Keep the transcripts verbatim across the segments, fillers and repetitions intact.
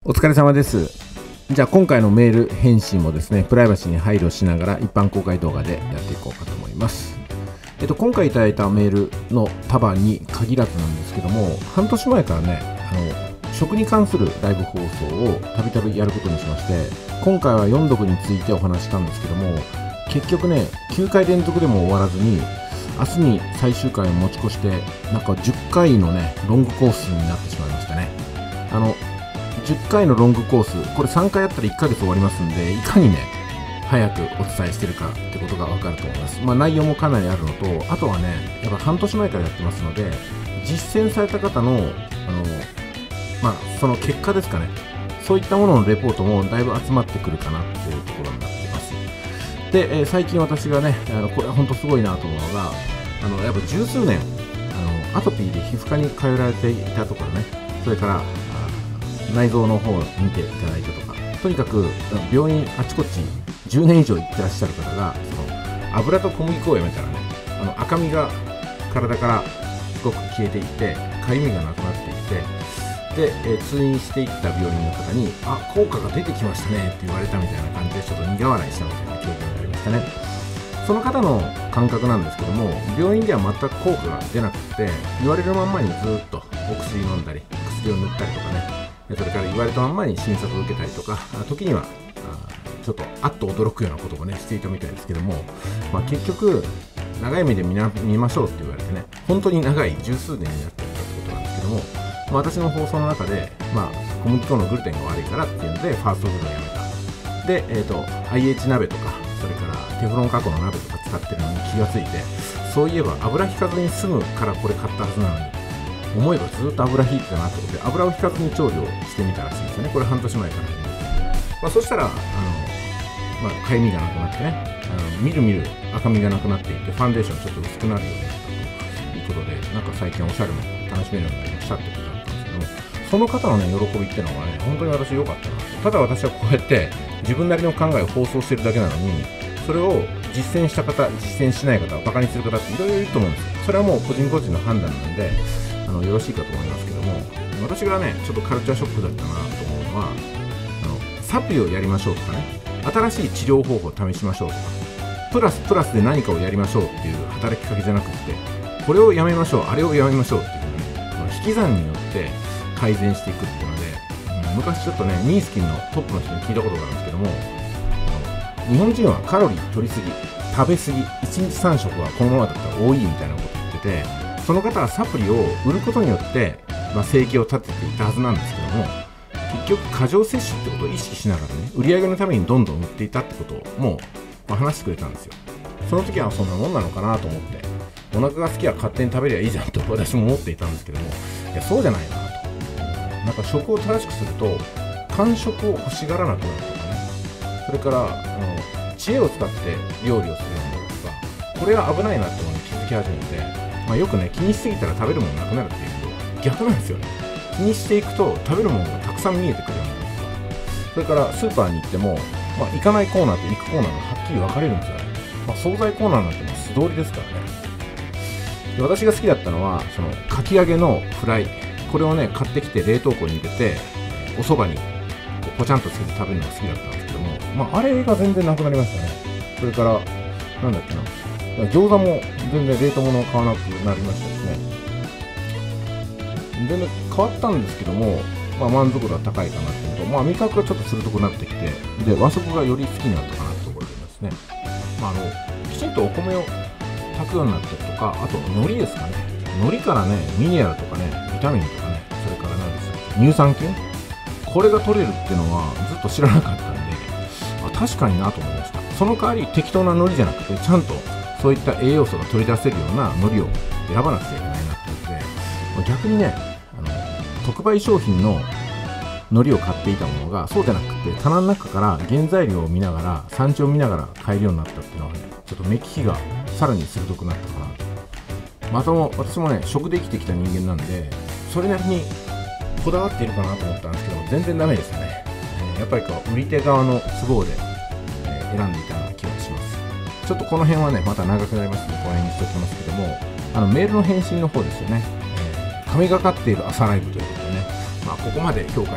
お疲れ様です。じゃあ今回のメール返信もですね、プライバシーに配慮しながら一般公開動画でやっていこうかと思います。えっと、今回いただいたメールの束に限らずなんですけども、半年前からね、あの食に関するライブ放送をたびたびやることにしまして、今回は読読についてお話したんですけども、結局ね、きゅうかい連続でも終わらずに、明日に最終回を持ち越して、なんかじゅっかいのね、ロングコースになってしまいましたね。あのじゅっかいのロングコース、これさんかいやったらいっかげつ終わりますんで、いかにね、早くお伝えしてるかってことがわかると思います。まあ内容もかなりあるのと、あとはね、やっぱ半年前からやってますので、実践された方の、あの、まあその結果ですかね、そういったもののレポートもだいぶ集まってくるかなっていうところになっています。で、えー、最近私がね、あのこれは本当すごいなと思うのが、あの、やっぱ十数年、あの、アトピーで皮膚科に通られていたところね、それから、内臓の方を見ていただいてとか、とにかく病院あちこちじゅうねん以上行ってらっしゃる方が、その油と小麦粉をやめたらね、あの赤みが体からすごく消えていってかゆみがなくなっていってで、えー、通院していった病院の方にあ効果が出てきましたねって言われたみたいな感じでちょっと苦笑いしたみたいな経験がありましたね。その方の感覚なんですけども、病院では全く効果が出なくて、言われるまんまにずっとお薬飲んだり薬を塗ったりとかね、それから言われたまんまに診察を受けたりとか、時にはちょっとあっと驚くようなことをねしていたみたいですけども、まあ、結局長い目で 見, な見ましょうって言われてね、本当に長い十数年になっていたってことなんですけども、まあ、私の放送の中で、まあ、小麦粉のグルテンが悪いからっていうのでファーストフードをやめた。で、えーと、アイエイチ 鍋とか、それからテフロン加工の鍋とか使ってるのに気がついて、そういえば油引かずに済むからこれ買ったはずなのに、思えばずっと油引いてたなってことで、油を引かずに調理をしてみたらしいんですよね。これ半年前から始めて、まあ、そしたらあの、まあ、かゆみがなくなってね、あのみるみる赤みがなくなっていって、ファンデーションちょっと薄くなるようになったということで、なんか最近おしゃれも楽しめるようになりましたってことだったんですけども、その方のね喜びっていうのがね、本当に私良かったな。ただ私はこうやって自分なりの考えを放送してるだけなのに、それを実践した方、実践しない方、バカにする方っていろいろいると思うんですよ。それはもう個人個人の判断なんで、あのよろしいかと思いますけども、私がねちょっとカルチャーショックだったなと思うのは、あのサプリをやりましょうとかね、新しい治療方法を試しましょうとか、プラスプラスで何かをやりましょうっていう働きかけじゃなくって、これをやめましょう、あれをやめましょうっていうね、引き算によって改善していくっていうので、うん、昔ちょっとねニースキンのトップの人に聞いたことがあるんですけども、日本人はカロリー取りすぎ、食べすぎ、いちにちさん食はこのままだったら多いみたいなこと言ってて、その方はサプリを売ることによって、まあ、生計を立てていたはずなんですけども、結局過剰摂取ってことを意識しながらね、売り上げのためにどんどん売っていたってことをもう、まあ、話してくれたんですよ。その時はそんなもんなのかなと思って、お腹が好きは勝手に食べりゃいいじゃんと私も思っていたんですけども、いやそうじゃないなと。なんか食を正しくすると間食を欲しがらなくなるとかね、それからあの知恵を使って料理をするようになるとか、これは危ないなってことに気づき始めて、まあ、よくね気にしすぎたら食べるものなくなるっていうけど、逆なんですよね。気にしていくと食べるものがたくさん見えてくるようになるとか、それからスーパーに行っても、まあ、行かないコーナーと行くコーナーがはっきり分かれるんですよね。まあ、惣菜コーナーなんてもう素通りですからね。で、私が好きだったのはそのかき揚げのフライ、これをね買ってきて冷凍庫に入れて、お蕎麦にポチャンとつけて食べるのが好きだったんですけども、まあ、あれが全然なくなりましたね。それからなんだっけな、餃子も全然冷凍物を買わなくなりましたしね。全然変わったんですけども、まあ、満足度は高いかなっていうのと、まあ、味覚がちょっと鋭くなってきて、で和食がより好きになったかなってところですね。まあ、あのきちんとお米を炊くようになったりとか、あと海苔ですかね。海苔からねミネラルとかねビタミンとかね、それから何ですか、乳酸菌、これが取れるっていうのはずっと知らなかったんで、あ確かになと思いました。その代わり適当な海苔じゃなくて、ちゃんとそういった栄養素が取り出せるような海苔を選ばなくちゃいけないなってことで、逆にねあの特売商品の海苔を買っていたものがそうじゃなくて、棚の中から原材料を見ながら産地を見ながら買えるようになったっていうのはね、ちょっと目利きがさらに鋭くなったかなと。またも私もね食で生きてきた人間なんで、それなりにこだわっているかなと思ったんですけど、全然ダメでしたね。やっぱりこう売り手側の都合で選んでいたような気がします。ちょっとこの辺はねまた長くなりますのでこの辺にしておきますけども、あのメールの返信の方ですよね、えー、神がかっている朝ライブということでね、まあ、ここまで評価していただいて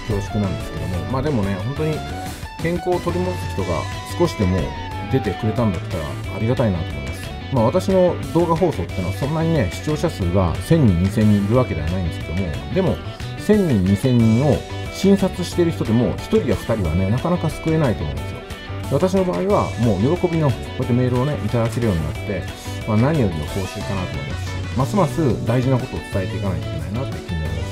恐縮なんですけども、まあでもね、本当に健康を取り戻す人が少しでも出てくれたんだったらありがたいなと思います。まあ私の動画放送っていうのはそんなにね、視聴者数がせんにん、にせんにんいるわけではないんですけども、でもせんにん、にせんにんを診察している人でもひとりやふたりはね、なかなか救えないと思うんですよ。私の場合はもう喜びのこうやってメールをね、いただけるようになって、まあ、何よりの報酬かなと思いますし、ますます大事なことを伝えていかないといけないなって気になります。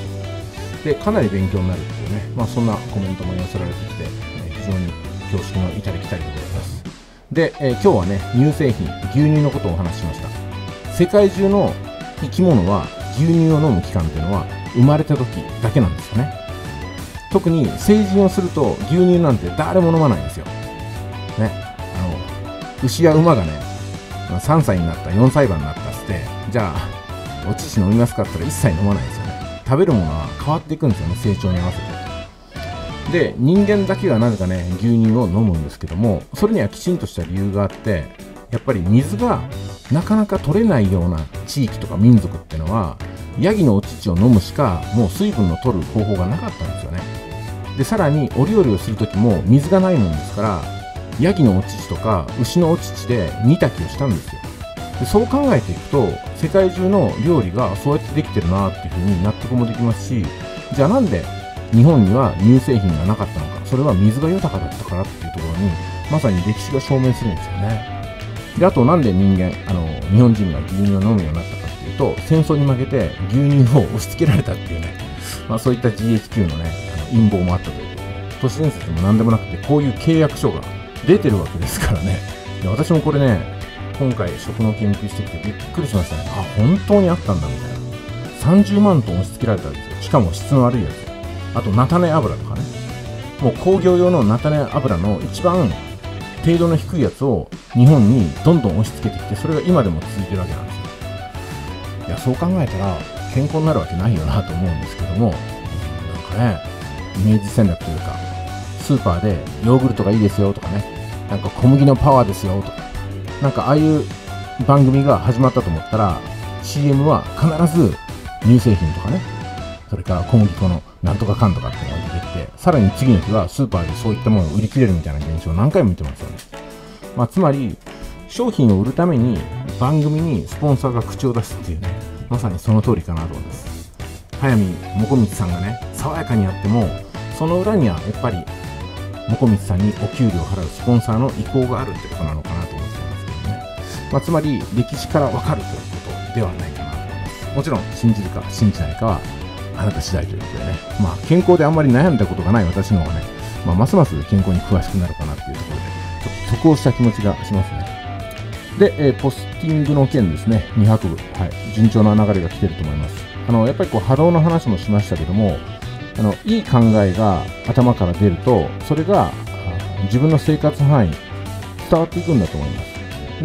で、かなり勉強になるっていうね、まあそんなコメントも寄せられてきて、非常に恐縮の至りきたりでございます。で、えー、今日はね、乳製品、牛乳のことをお話ししました。世界中の生き物は牛乳を飲む期間っていうのは生まれた時だけなんですよね。特に成人をすると牛乳なんて誰も飲まないんですよ。ね、あの牛や馬がね、さんさいになった、よんさい馬になったっつって、じゃあお乳飲みますかって言ったら一切飲まないですよね。食べるものは変わっていくんですよね、成長に合わせて。で、人間だけがなぜかね、牛乳を飲むんですけども、それにはきちんとした理由があって、やっぱり水がなかなか取れないような地域とか民族ってのは、ヤギのお乳を飲むしかもう水分の取る方法がなかったんですよね。で、さらにお料理をする時も水がないもんですから、ヤギのお乳とか牛のお乳で煮炊きをしたんですよ。で、そう考えていくと世界中の料理がそうやってできてるなっていうふうに納得もできますし、じゃあなんで日本には乳製品がなかったのか、それは水が豊かだったからっていうところにまさに歴史が証明するんですよね。で、あとなんで人間あの日本人が牛乳を飲むようになったかっていうと、戦争に負けて牛乳を押し付けられたっていうね、まあ、そういった ジーエイチキュー のね、あの陰謀もあったということで、都市伝説も何でもなくてこういう契約書が出てるわけですからね。で、私もこれね、今回食の研究してきてびっくりしましたね。あ、本当にあったんだみたいな。さんじゅうまんトン押し付けられたわけですよ。しかも質の悪いやつ。あと菜種油とかね、もう工業用の菜種油の一番程度の低いやつを日本にどんどん押し付けてきて、それが今でも続いてるわけなんですよ。いや、そう考えたら健康になるわけないよなと思うんですけども、なんかね、イメージ戦略というか、スーパーでヨーグルトがいいですよとかね、なんか小麦のパワーですよとか、なんかああいう番組が始まったと思ったら シーエム は必ず乳製品とかね、それから小麦粉のなんとかかんとかっていうのが出てきて、さらに次の日はスーパーでそういったものを売り切れるみたいな現象を何回も見てますよね。まあ、つまり商品を売るために番組にスポンサーが口を出すっていうね、まさにその通りかなと思います。早見もこみちさんがね、爽やかにやってもその裏にはやっぱりもこみちさんにお給料を払うスポンサーの意向があるってことなのかなと思っていますけどね。まあ、つまり歴史からわかるということではないかなと思います。もちろん信じるか信じないかはあなた次第ということでね、まあ健康であんまり悩んだことがない私の方がね、まあ、ますます健康に詳しくなるかなっていうところで、ちょっと得をした気持ちがしますね。で、えー、ポスティングの件ですね、にはくぶ、はい、順調な流れが来てると思います。あの、やっぱりこう波動の話もしましたけども、あの、いい考えが頭から出ると、それが自分の生活範囲伝わっていくんだと思います。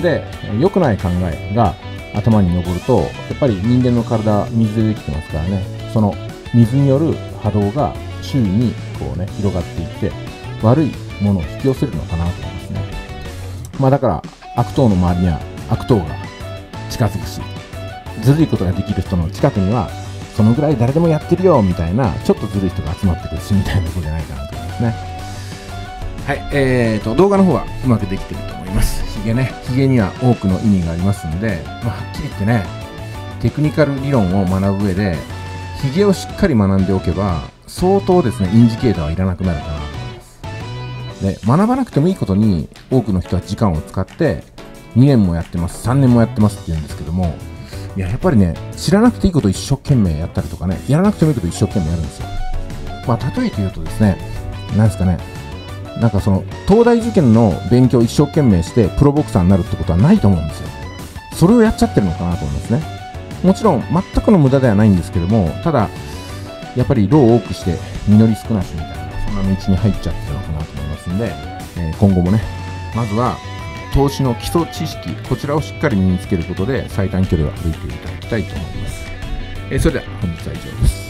で、良くない考えが頭に上ると、やっぱり人間の体、水でできてますからね、その水による波動が周囲にこうね、広がっていって、悪いものを引き寄せるのかなと思いますね。まあだから、悪党の周りには悪党が近づくし、ずるいことができる人の近くには、そのぐらい誰でもやってるよみたいな、ちょっとずるい人が集まってくるし、みたいなところじゃないかなと思いますね。はい、えーと、動画の方はうまくできてると思います。ヒゲね、ヒゲには多くの意味がありますんで、まあ、はっきり言ってね、テクニカル理論を学ぶ上で、ヒゲをしっかり学んでおけば、相当ですね、インジケーターはいらなくなるかなと思います。で、学ばなくてもいいことに、多くの人は時間を使って、にねんもやってます、さんねんもやってますって言うんですけども、いや、やっぱりね、知らなくていいことを一生懸命やったりとかね、やらなくてもいいことを一生懸命やるんですよ。まあ、例えて言うとですね、なんですかね、なんかその、東大受験の勉強を一生懸命して、プロボクサーになるってことはないと思うんですよ。それをやっちゃってるのかなと思いますね。もちろん、全くの無駄ではないんですけども、ただ、やっぱり労を多くして、実り少なしみたいな、そんな道に入っちゃってるのかなと思いますんで、えー、今後もね、まずは、投資の基礎知識、こちらをしっかり身につけることで最短距離を歩いていただきたいと思います。えー、それでは本日は以上です。